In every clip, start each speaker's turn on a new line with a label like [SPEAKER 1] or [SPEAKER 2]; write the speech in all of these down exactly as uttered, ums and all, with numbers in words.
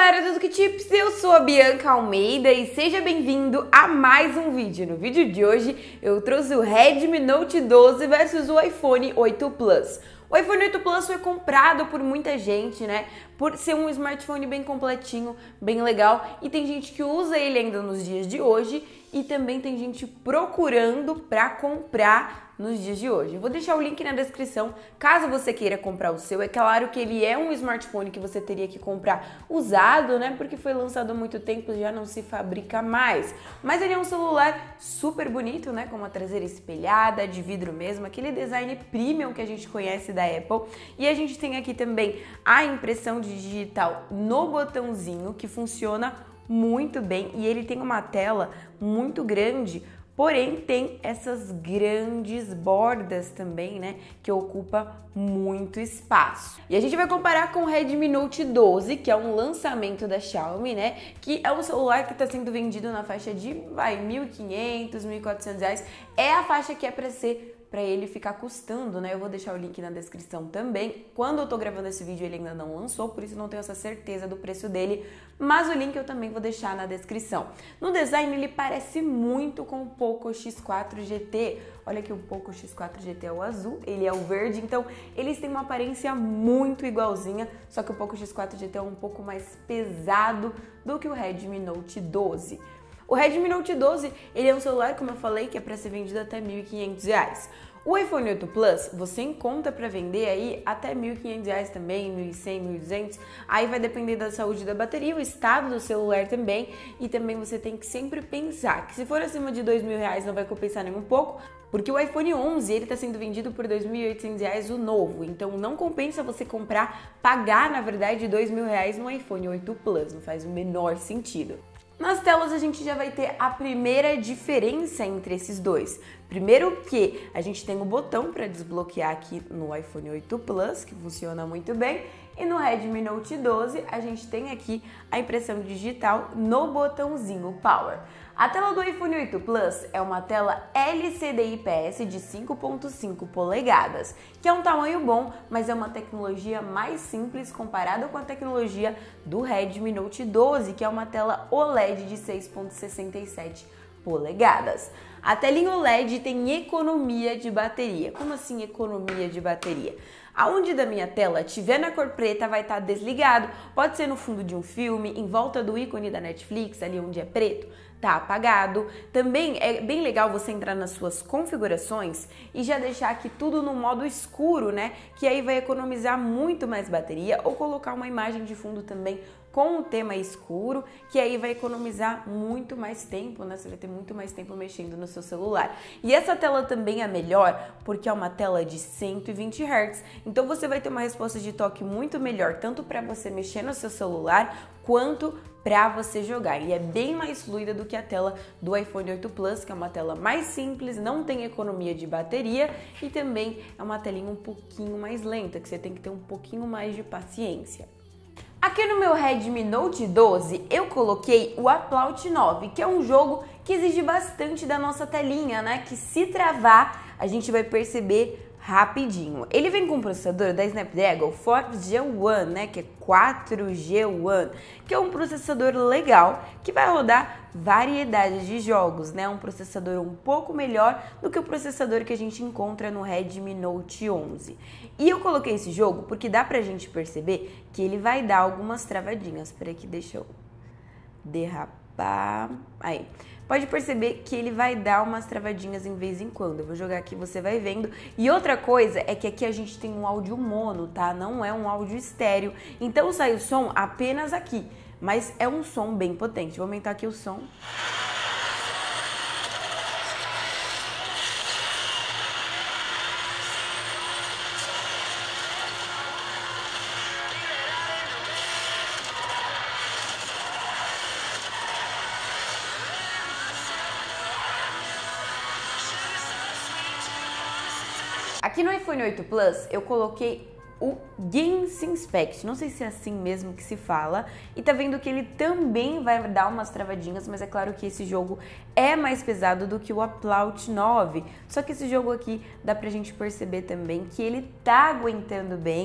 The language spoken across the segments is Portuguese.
[SPEAKER 1] galera do Duque Tips, eu sou a Bianca Almeida e seja bem-vindo a mais um vídeo. No vídeo de hoje eu trouxe o Redmi Note doze versus o iPhone oito Plus. O iPhone oito Plus foi comprado por muita gente, né? Por ser um smartphone bem completinho, bem legal, e tem gente que usa ele ainda nos dias de hoje e também tem gente procurando para comprar nos dias de hoje. Eu vou deixar o link na descrição, caso você queira comprar o seu. É claro que ele é um smartphone que você teria que comprar usado, né? Porque foi lançado há muito tempo, já não se fabrica mais. Mas ele é um celular super bonito, né? Com uma traseira espelhada, de vidro mesmo, aquele design premium que a gente conhece da Apple. E a gente tem aqui também a impressão digital no botãozinho, que funciona muito bem. E ele tem uma tela muito grande, porém tem essas grandes bordas também, né, que ocupa muito espaço. E a gente vai comparar com o Redmi Note doze, que é um lançamento da Xiaomi, né, que é um celular que está sendo vendido na faixa de, vai, mil e quinhentos, mil e quatrocentos reais. É a faixa que é para ser para ele ficar custando, né? Eu vou deixar o link na descrição também. Quando eu tô gravando esse vídeo, ele ainda não lançou, por isso não tenho essa certeza do preço dele, mas o link eu também vou deixar na descrição. No design, ele parece muito com o Poco X quatro G T. Olha que o Poco X quatro G T é o azul, ele é o verde, então eles têm uma aparência muito igualzinha, só que o Poco X quatro G T é um pouco mais pesado do que o Redmi Note doze. O Redmi Note doze, ele é um celular, como eu falei, que é para ser vendido até mil e quinhentos reais. O iPhone oito Plus, você encontra para vender aí até mil e quinhentos reais também, mil e cem, mil e duzentos. Aí vai depender da saúde da bateria, o estado do celular também. E também você tem que sempre pensar que se for acima de dois mil reais não vai compensar nem um pouco, porque o iPhone onze, ele está sendo vendido por dois mil e oitocentos reais o novo. Então não compensa você comprar, pagar na verdade dois mil reais no iPhone oito Plus, não faz o menor sentido. Nas telas a gente já vai ter a primeira diferença entre esses dois. Primeiro que a gente tem o botão para desbloquear aqui no iPhone oito Plus, que funciona muito bem, e no Redmi Note doze a gente tem aqui a impressão digital no botãozinho Power. A tela do iPhone oito Plus é uma tela L C D I P S de cinco ponto cinco polegadas, que é um tamanho bom, mas é uma tecnologia mais simples comparada com a tecnologia do Redmi Note doze, que é uma tela O L E D de seis ponto sessenta e sete polegadas. A telinha O L E D tem economia de bateria. Como assim economia de bateria? Aonde da minha tela tiver na cor preta vai estar desligado, pode ser no fundo de um filme, em volta do ícone da Netflix, ali onde é preto, tá apagado. Também é bem legal você entrar nas suas configurações e já deixar aqui tudo no modo escuro, né? Que aí vai economizar muito mais bateria, ou colocar uma imagem de fundo também com o tema escuro, que aí vai economizar muito mais tempo, né? Você vai ter muito mais tempo mexendo no seu celular. E essa tela também é melhor porque é uma tela de cento e vinte hertz, então você vai ter uma resposta de toque muito melhor, tanto para você mexer no seu celular, quanto para você jogar. E é bem mais fluida do que a tela do iPhone oito Plus, que é uma tela mais simples, não tem economia de bateria e também é uma telinha um pouquinho mais lenta, que você tem que ter um pouquinho mais de paciência. Aqui no meu Redmi Note doze eu coloquei o Aplaut nove, que é um jogo que exige bastante da nossa telinha, né? Que se travar a gente vai perceber rapidinho. Ele vem com um processador da Snapdragon quatro G One, né, que é quatro G One, que é um processador legal que vai rodar variedade de jogos, né? Um processador um pouco melhor do que o processador que a gente encontra no Redmi Note onze. E eu coloquei esse jogo porque dá pra gente perceber que ele vai dar algumas travadinhas. Peraí que deixa eu derrapar. Aí. Pode perceber que ele vai dar umas travadinhas em vez em quando. Eu vou jogar aqui, você vai vendo. E outra coisa é que aqui a gente tem um áudio mono, tá? Não é um áudio estéreo. Então sai o som apenas aqui. Mas é um som bem potente. Vou aumentar aqui o som. Aqui no iPhone oito Plus eu coloquei o Genshin Impact, não sei se é assim mesmo que se fala, e tá vendo que ele também vai dar umas travadinhas, mas é claro que esse jogo é mais pesado do que o Aplaut nove, só que esse jogo aqui dá pra gente perceber também que ele tá aguentando bem,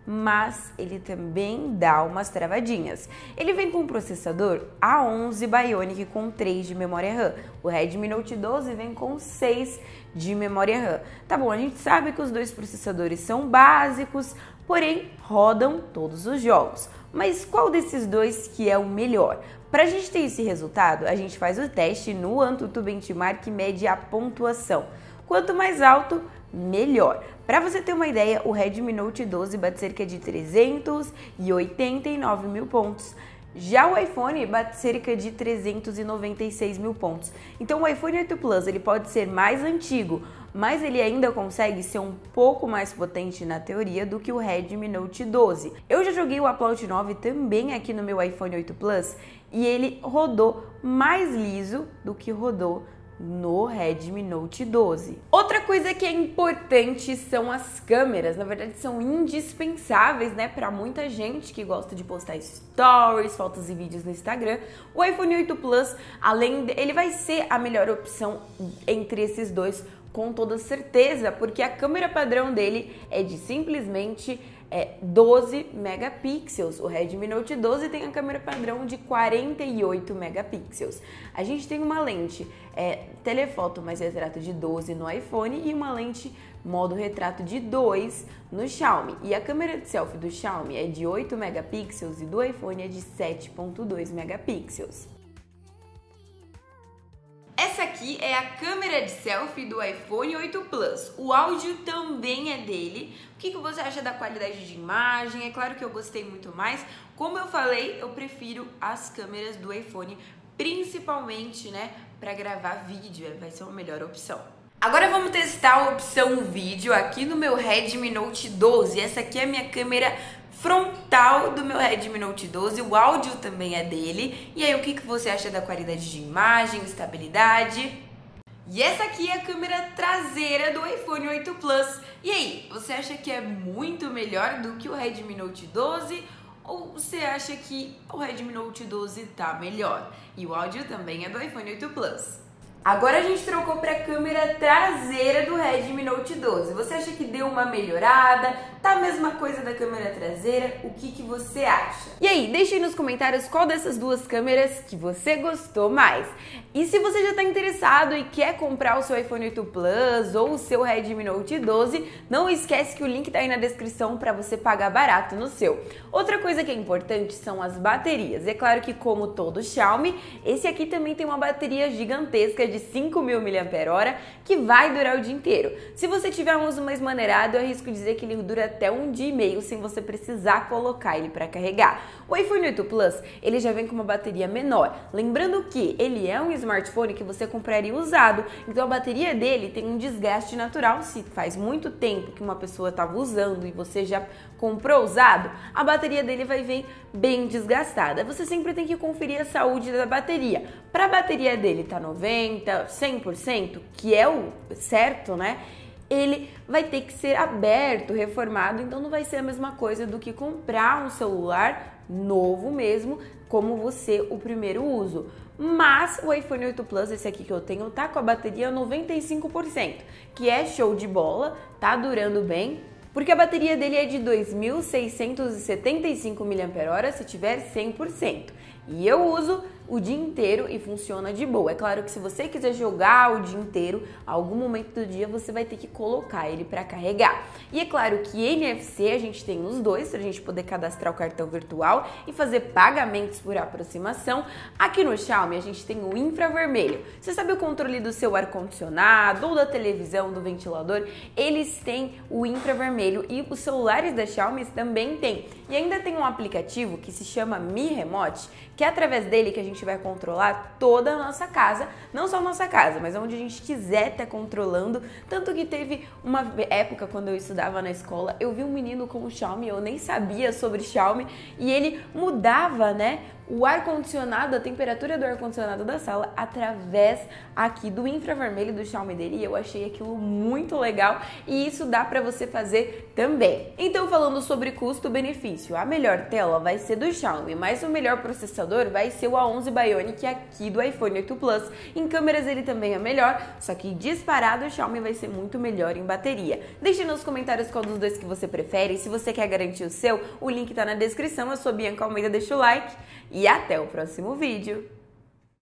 [SPEAKER 1] mas ele também dá umas travadinhas. Ele vem com um processador A onze Bionic com três de memória RAM. O Redmi Note doze vem com seis de memória RAM. Tá bom, a gente sabe que os dois processadores são básicos, porém rodam todos os jogos. Mas qual desses dois que é o melhor? Para a gente ter esse resultado, a gente faz o teste no AnTuTu Benchmark que mede a pontuação. Quanto mais alto, melhor. Para você ter uma ideia, o Redmi Note doze bate cerca de trezentos e oitenta e nove mil pontos. Já o iPhone bate cerca de trezentos e noventa e seis mil pontos. Então o iPhone oito Plus ele pode ser mais antigo, mas ele ainda consegue ser um pouco mais potente na teoria do que o Redmi Note doze. Eu já joguei o Upload nove também aqui no meu iPhone oito Plus e ele rodou mais liso do que rodou no Redmi Note doze. Outra coisa que é importante são as câmeras, na verdade são indispensáveis, né, para muita gente que gosta de postar stories, fotos e vídeos no Instagram. O iPhone oito Plus, além de, ele vai ser a melhor opção entre esses dois, com toda certeza, porque a câmera padrão dele é de simplesmente é, doze megapixels. O Redmi Note doze tem a câmera padrão de quarenta e oito megapixels. A gente tem uma lente é, telefoto mais retrato de doze no iPhone e uma lente modo retrato de dois no Xiaomi. E a câmera de selfie do Xiaomi é de oito megapixels e do iPhone é de sete ponto dois megapixels. Essa aqui é a câmera de selfie do iPhone oito Plus. O áudio também é dele. O que, que você acha da qualidade de imagem? É claro que eu gostei muito mais. Como eu falei, eu prefiro as câmeras do iPhone, principalmente, né, para gravar vídeo. Vai ser uma melhor opção. Agora vamos testar a opção vídeo aqui no meu Redmi Note doze. Essa aqui é a minha câmera frontal do meu Redmi Note doze, o áudio também é dele. E aí, o que, que você acha da qualidade de imagem, estabilidade? E essa aqui é a câmera traseira do iPhone oito Plus. E aí, você acha que é muito melhor do que o Redmi Note doze? Ou você acha que o Redmi Note doze tá melhor? E o áudio também é do iPhone oito Plus. Agora a gente trocou para a câmera traseira do Redmi Note doze. Você acha que deu uma melhorada? Tá a mesma coisa da câmera traseira? O que, que você acha? E aí, deixe aí nos comentários qual dessas duas câmeras que você gostou mais. E se você já está interessado e quer comprar o seu iPhone oito Plus ou o seu Redmi Note doze, não esquece que o link tá aí na descrição para você pagar barato no seu. Outra coisa que é importante são as baterias. É claro que, como todo Xiaomi, esse aqui também tem uma bateria gigantesca de cinco mil miliampères-hora que vai durar o dia inteiro. Se você tiver um uso mais maneirado, eu arrisco dizer que ele dura até um dia e meio sem você precisar colocar ele para carregar. O iPhone oito Plus, ele já vem com uma bateria menor. Lembrando que ele é um smartphone que você compraria usado, então a bateria dele tem um desgaste natural. Se faz muito tempo que uma pessoa estava usando e você já comprou usado, a bateria dele vai vir bem desgastada. Você sempre tem que conferir a saúde da bateria. Para a bateria dele tá noventa, cem por cento, que é o certo, né? Ele vai ter que ser aberto, reformado, então não vai ser a mesma coisa do que comprar um celular novo mesmo, como você o primeiro uso. Mas o iPhone oito Plus, esse aqui que eu tenho, tá com a bateria noventa e cinco por cento, que é show de bola, tá durando bem, porque a bateria dele é de dois mil seiscentos e setenta e cinco miliampères-hora se tiver cem por cento. E eu uso o dia inteiro e funciona de boa. É claro que se você quiser jogar o dia inteiro, algum momento do dia você vai ter que colocar ele para carregar. E é claro que N F C a gente tem os dois, para a gente poder cadastrar o cartão virtual e fazer pagamentos por aproximação. Aqui no Xiaomi a gente tem o infravermelho. Você sabe o controle do seu ar-condicionado ou da televisão, do ventilador? Eles têm o infravermelho e os celulares da Xiaomi também têm. E ainda tem um aplicativo que se chama Mi Remote, que é através dele que a gente vai controlar toda a nossa casa, não só a nossa casa, mas onde a gente quiser estar controlando. Tanto que teve uma época quando eu estudava na escola, eu vi um menino com o Xiaomi, eu nem sabia sobre Xiaomi, e ele mudava, né, o ar-condicionado, a temperatura do ar-condicionado da sala através aqui do infravermelho do Xiaomi dele, e eu achei aquilo muito legal e isso dá para você fazer também. Então, falando sobre custo-benefício, a melhor tela vai ser do Xiaomi, mas o melhor processador vai ser o A onze Bionic aqui do iPhone oito Plus. Em câmeras ele também é melhor, só que disparado o Xiaomi vai ser muito melhor em bateria. Deixe nos comentários qual dos dois que você prefere, e se você quer garantir o seu, o link tá na descrição. Eu sou Bianca Almeida, deixa o like e até o próximo vídeo.